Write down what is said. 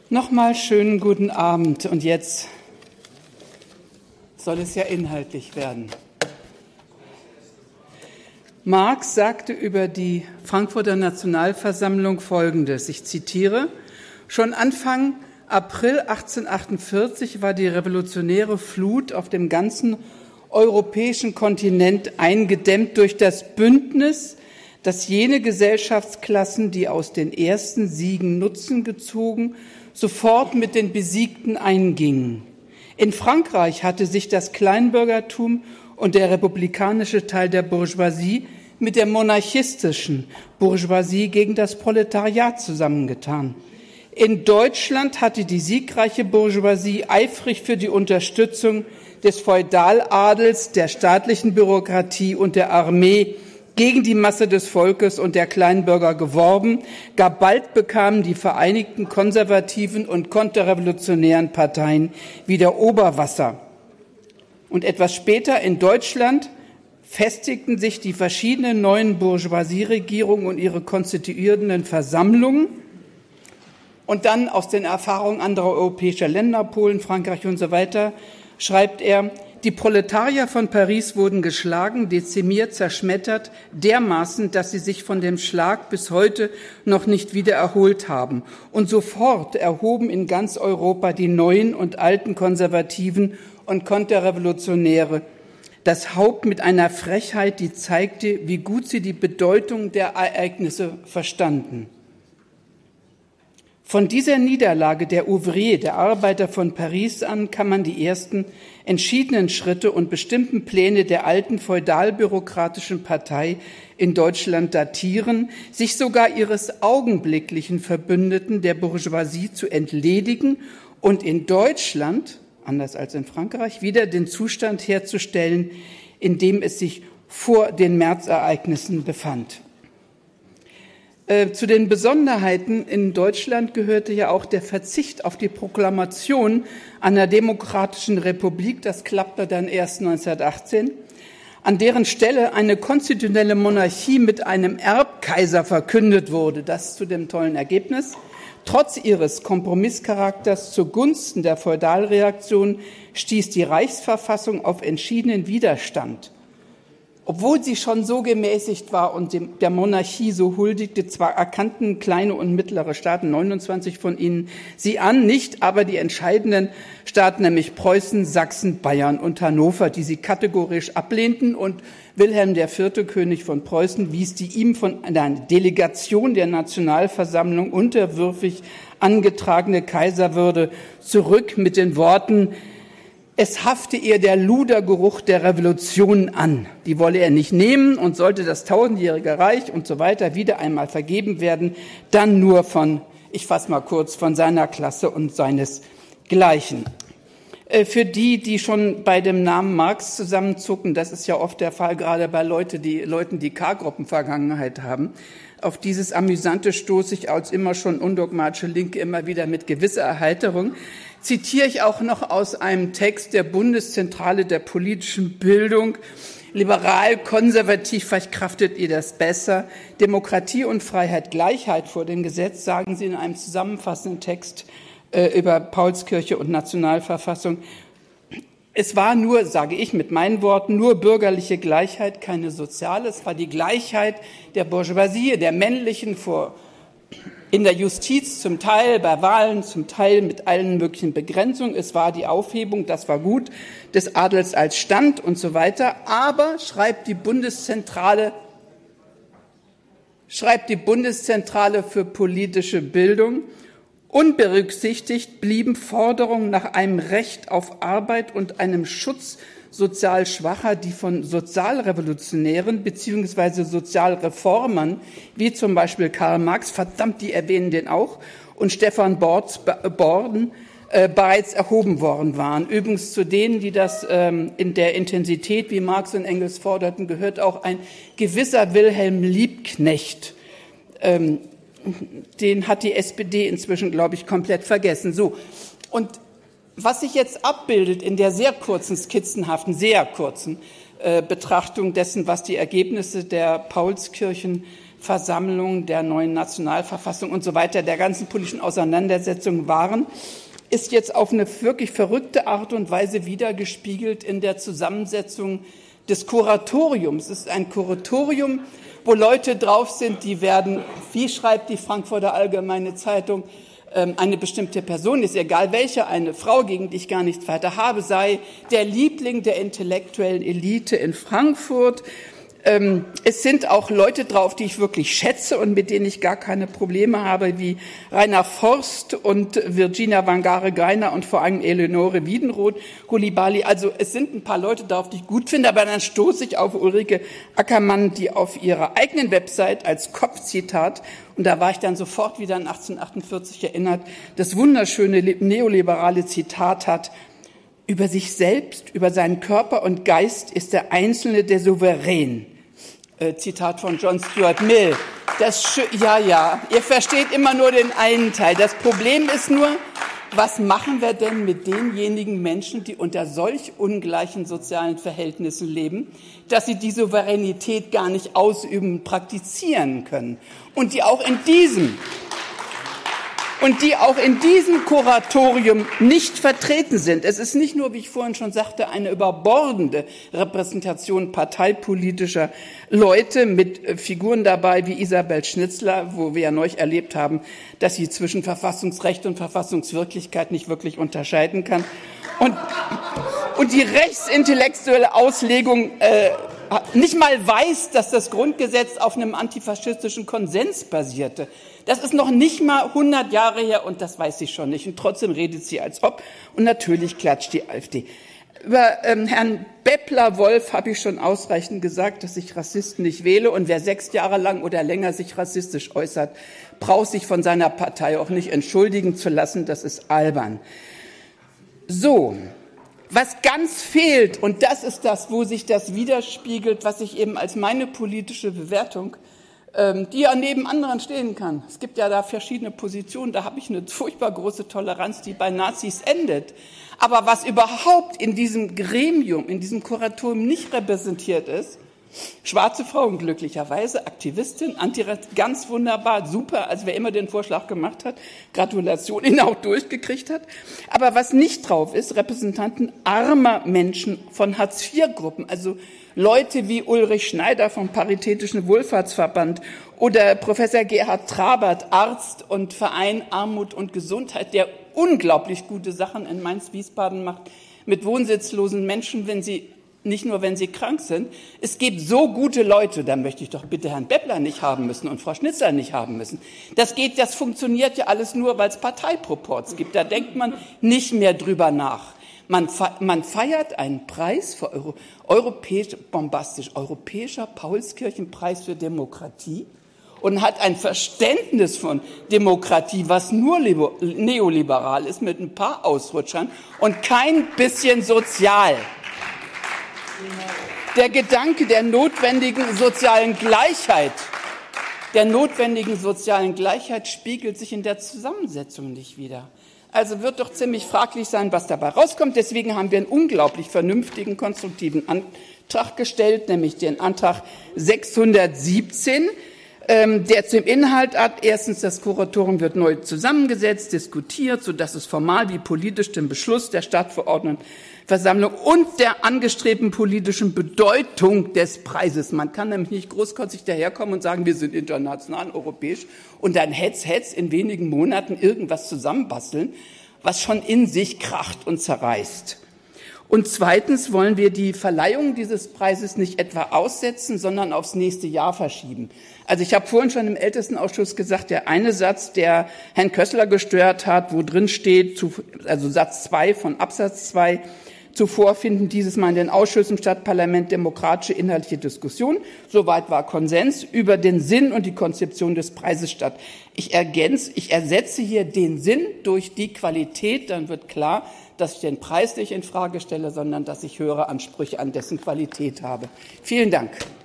Nochmal schönen guten Abend und jetzt soll es ja inhaltlich werden. Marx sagte über die Frankfurter Nationalversammlung Folgendes, ich zitiere: Schon Anfang April 1848 war die revolutionäre Flut auf dem ganzen europäischen Kontinent eingedämmt durch das Bündnis, das jene Gesellschaftsklassen, die aus den ersten Siegen Nutzen gezogen, sofort mit den Besiegten eingingen. In Frankreich hatte sich das Kleinbürgertum und der republikanische Teil der Bourgeoisie mit der monarchistischen Bourgeoisie gegen das Proletariat zusammengetan. In Deutschland hatte die siegreiche Bourgeoisie eifrig für die Unterstützung des Feudaladels, der staatlichen Bürokratie und der Armee gegen die Masse des Volkes und der Kleinbürger geworben. Gar bald bekamen die vereinigten konservativen und konterrevolutionären Parteien wieder Oberwasser. Und etwas später in Deutschland festigten sich die verschiedenen neuen Bourgeoisie-Regierungen und ihre konstituierenden Versammlungen. Und dann aus den Erfahrungen anderer europäischer Länder, Polen, Frankreich und so weiter, schreibt er: Die Proletarier von Paris wurden geschlagen, dezimiert, zerschmettert, dermaßen, dass sie sich von dem Schlag bis heute noch nicht wieder erholt haben. Und sofort erhoben in ganz Europa die neuen und alten Konservativen und Konterrevolutionäre das Haupt mit einer Frechheit, die zeigte, wie gut sie die Bedeutung der Ereignisse verstanden. Von dieser Niederlage der Ouvrier, der Arbeiter von Paris an, kann man die ersten entschiedenen Schritte und bestimmten Pläne der alten feudalbürokratischen Partei in Deutschland datieren, sich sogar ihres augenblicklichen Verbündeten der Bourgeoisie zu entledigen und in Deutschland, anders als in Frankreich, wieder den Zustand herzustellen, in dem es sich vor den Märzereignissen befand. Zu den Besonderheiten in Deutschland gehörte ja auch der Verzicht auf die Proklamation einer demokratischen Republik. Das klappte dann erst 1918, an deren Stelle eine konstitutionelle Monarchie mit einem Erbkaiser verkündet wurde. Das zu dem tollen Ergebnis. Trotz ihres Kompromisscharakters zugunsten der Feudalreaktion stieß die Reichsverfassung auf entschiedenen Widerstand. Obwohl sie schon so gemäßigt war und der Monarchie so huldigte, zwar erkannten kleine und mittlere Staaten, 29 von ihnen, sie an, nicht aber die entscheidenden Staaten, nämlich Preußen, Sachsen, Bayern und Hannover, die sie kategorisch ablehnten. Und Wilhelm IV., König von Preußen, wies die ihm von einer Delegation der Nationalversammlung unterwürfig angetragene Kaiserwürde zurück mit den Worten: Es hafte ihr der Ludergeruch der Revolution an. Die wolle er nicht nehmen, und sollte das tausendjährige Reich und so weiter wieder einmal vergeben werden, dann nur von, ich fasse mal kurz, von seiner Klasse und seinesgleichen. Für die schon bei dem Namen Marx zusammenzucken, das ist ja oft der Fall, gerade bei Leuten, die K-Gruppen-Vergangenheit haben. Auf dieses Amüsante stoße ich als immer schon undogmatische Linke immer wieder mit gewisser Erheiterung. Zitiere ich auch noch aus einem Text der Bundeszentrale der politischen Bildung. Liberal, konservativ, vielleicht kraftet ihr das besser. Demokratie und Freiheit, Gleichheit vor dem Gesetz, sagen sie in einem zusammenfassenden Text über Paulskirche und Nationalverfassung. Es war nur, sage ich mit meinen Worten, nur bürgerliche Gleichheit, keine soziale. Es war die Gleichheit der Bourgeoisie, der männlichen in der Justiz, zum Teil bei Wahlen, zum Teil mit allen möglichen Begrenzungen. Es war die Aufhebung, das war gut, des Adels als Stand und so weiter. Aber, schreibt die Bundeszentrale für politische Bildung, unberücksichtigt blieben Forderungen nach einem Recht auf Arbeit und einem Schutz sozial Schwacher, die von Sozialrevolutionären bzw. Sozialreformern, wie zum Beispiel Karl Marx, verdammt, die erwähnen den auch, und Stefan Borden bereits erhoben worden waren. Übrigens zu denen, die das in der Intensität, wie Marx und Engels forderten, gehört auch ein gewisser Wilhelm Liebknecht. Den hat die SPD inzwischen, glaube ich, komplett vergessen. So. Und was sich jetzt abbildet in der sehr kurzen, skizzenhaften, sehr kurzen Betrachtung dessen, was die Ergebnisse der Paulskirchen Versammlung, der neuen Nationalverfassung und so weiter, der ganzen politischen Auseinandersetzungen waren, ist jetzt auf eine wirklich verrückte Art und Weise wiedergespiegelt in der Zusammensetzung des Kuratoriums. Es ist ein Kuratorium, wo Leute drauf sind, die werden, wie schreibt die Frankfurter Allgemeine Zeitung, eine bestimmte Person, ist egal welche, eine Frau, gegen die ich gar nichts weiter habe, sei der Liebling der intellektuellen Elite in Frankfurt. Es sind auch Leute drauf, die ich wirklich schätze und mit denen ich gar keine Probleme habe, wie Rainer Forst und Virginia Wangare-Greiner und vor allem Eleonore Wiedenroth-Coulibaly. Also es sind ein paar Leute drauf, die ich gut finde, aber dann stoße ich auf Ulrike Ackermann, die auf ihrer eigenen Website als Kopfzitat, und da war ich dann sofort wieder an 1848 erinnert, das wunderschöne neoliberale Zitat hat: Über sich selbst, über seinen Körper und Geist ist der Einzelne der Souverän. Zitat von John Stuart Mill. Ja, ihr versteht immer nur den einen Teil. Das Problem ist nur, was machen wir denn mit denjenigen Menschen, die unter solch ungleichen sozialen Verhältnissen leben, dass sie die Souveränität gar nicht ausüben, praktizieren können und die auch in diesem Kuratorium nicht vertreten sind. Es ist nicht nur, wie ich vorhin schon sagte, eine überbordende Repräsentation parteipolitischer Leute mit Figuren dabei wie Isabel Schnitzler, wo wir ja neulich erlebt haben, dass sie zwischen Verfassungsrecht und Verfassungswirklichkeit nicht wirklich unterscheiden kann. Und die rechtsintellektuelle Auslegung nicht mal weiß, dass das Grundgesetz auf einem antifaschistischen Konsens basierte. Das ist noch nicht mal 100 Jahre her und das weiß sie schon nicht. Und trotzdem redet sie als ob. Und natürlich klatscht die AfD. Über Herrn Beppler-Wolf habe ich schon ausreichend gesagt, dass ich Rassisten nicht wähle. Und wer 6 Jahre lang oder länger sich rassistisch äußert, braucht sich von seiner Partei auch nicht entschuldigen zu lassen. Das ist albern. So. Was ganz fehlt, und das ist das, wo sich das widerspiegelt, was ich eben als meine politische Bewertung, die ja neben anderen stehen kann. Es gibt ja da verschiedene Positionen, da habe ich eine furchtbar große Toleranz, die bei Nazis endet. Aber was überhaupt in diesem Gremium, in diesem Kuratorium nicht repräsentiert ist, schwarze Frauen glücklicherweise, Aktivistin, ganz wunderbar, super, also wer immer den Vorschlag gemacht hat, Gratulation, ihn auch durchgekriegt hat. Aber was nicht drauf ist, Repräsentanten armer Menschen von Hartz-IV-Gruppen, also Leute wie Ulrich Schneider vom Paritätischen Wohlfahrtsverband oder Professor Gerhard Trabert, Arzt und Verein Armut und Gesundheit, der unglaublich gute Sachen in Mainz-Wiesbaden macht mit wohnsitzlosen Menschen, nicht nur, wenn sie krank sind. Es gibt so gute Leute, da möchte ich doch bitte Herrn Beppler nicht haben müssen und Frau Schnitzler nicht haben müssen. Das funktioniert ja alles nur, weil es Parteiproports gibt. Da denkt man nicht mehr drüber nach. Man feiert einen Preis für europäischer Paulskirchenpreis für Demokratie und hat ein Verständnis von Demokratie, was nur neoliberal ist, mit ein paar Ausrutschern und kein bisschen sozial. Der Gedanke der notwendigen sozialen Gleichheit spiegelt sich in der Zusammensetzung nicht wider. Also wird doch ziemlich fraglich sein, was dabei rauskommt. Deswegen haben wir einen unglaublich vernünftigen, konstruktiven Antrag gestellt, nämlich den Antrag 617, der zum Inhalt hat: Erstens, das Kuratorium wird neu zusammengesetzt, diskutiert, sodass es formal wie politisch dem Beschluss der Stadtverordnetenversammlung und der angestrebten politischen Bedeutung des Preises. Man kann nämlich nicht großkotzig daherkommen und sagen, wir sind international, europäisch und dann hetz in wenigen Monaten irgendwas zusammenbasteln, was schon in sich kracht und zerreißt. Und zweitens wollen wir die Verleihung dieses Preises nicht etwa aussetzen, sondern aufs nächste Jahr verschieben. Also ich habe vorhin schon im Ältestenausschuss gesagt, der eine Satz, der Herrn Kössler gestört hat, wo drin steht, also Satz 2 von Absatz 2, zuvor finden dieses Mal in den Ausschüssen Stadtparlament demokratische inhaltliche Diskussion. Soweit war Konsens über den Sinn und die Konzeption des Preises statt. Ich ersetze hier den Sinn durch die Qualität, dann wird klar, dass ich den Preis nicht in Frage stelle, sondern dass ich höhere Ansprüche an dessen Qualität habe. Vielen Dank.